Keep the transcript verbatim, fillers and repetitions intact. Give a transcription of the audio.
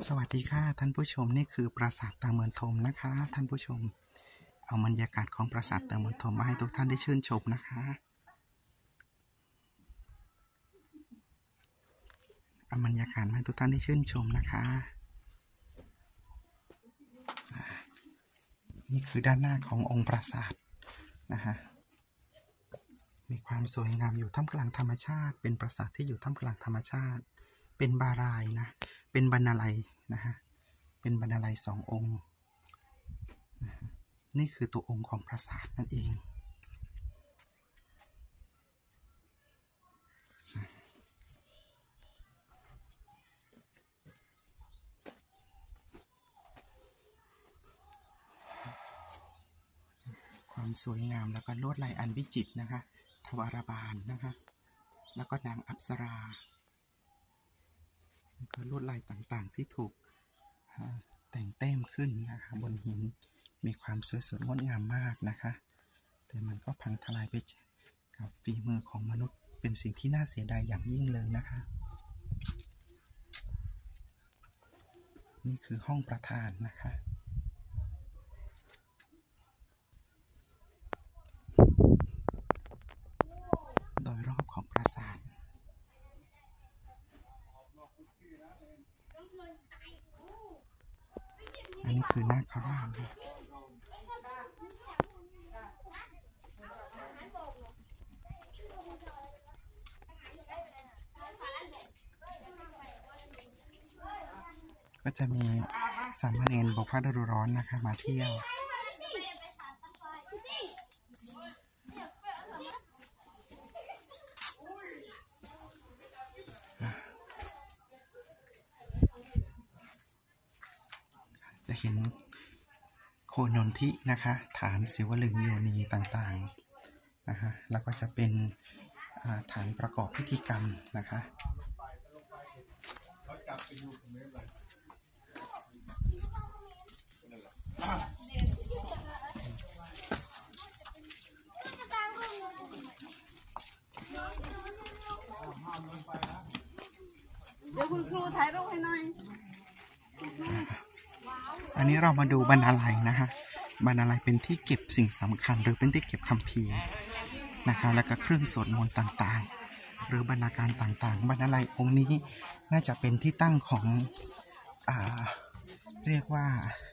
สวัสดีค่ะท่านผู้ชมนี่คือปราสาทตาเมืองธมนะคะท่านผู้ชมเอาบรรยากาศของปราสาทตาเมืองธมมาให้ทุกท่านได้ชื่นชมนะคะเอาบรรยากาศมาให้ทุกท่านได้ชื่นชมนะคะนี่คือด้านหน้าขององค์ปราสาทนะคะมีความสวยงามอยู่ท่ามกลางธรรมชาติเป็นปราสาทที่อยู่ท่ามกลางธรรมชาติเป็นบารายนะเป็นบรรณาลัยนะฮะเป็นบรรณาลัยสององค์นี่คือตัวองค์ของปราสาทนั่นเองความสวยงามแล้วก็ลวดลายอันวิจิตรนะคะทวารบาลนะคะแล้วก็นางอัปสราแล้วก็ลวดลายต่างๆที่ถูกแต่งเต้มขึ้นนะคะบนหินมีความสวยสดงดงามมากนะคะแต่มันก็พังทลายไปกับฝีมือของมนุษย์เป็นสิ่งที่น่าเสียดายอย่างยิ่งเลยนะคะนี่คือห้องประธานนะคะโดยรอบของปราสาทอันนี้คือนาคราชก็จะมีสามเณรบอกพระฤดูร้อนนะคะมาเที่ยวจะเห็นโคนนทินะคะฐานศิวลึงโยนีต่างๆนะคะแล้วก็จะเป็นฐานประกอบพิธีกรรมนะคะเดี๋ยวคุณครูถ่ายรูปให้หน่อยอันนี้เรามาดูบรรณาลัยนะคะบรรณาลัยเป็นที่เก็บสิ่งสำคัญหรือเป็นที่เก็บคัมภีร์นะคะแล้วก็เครื่องสวดมนต์ต่างๆหรือบรรณาการต่างๆบรรณาลัยองค์นี้น่าจะเป็นที่ตั้งของอ่าเรียกว่า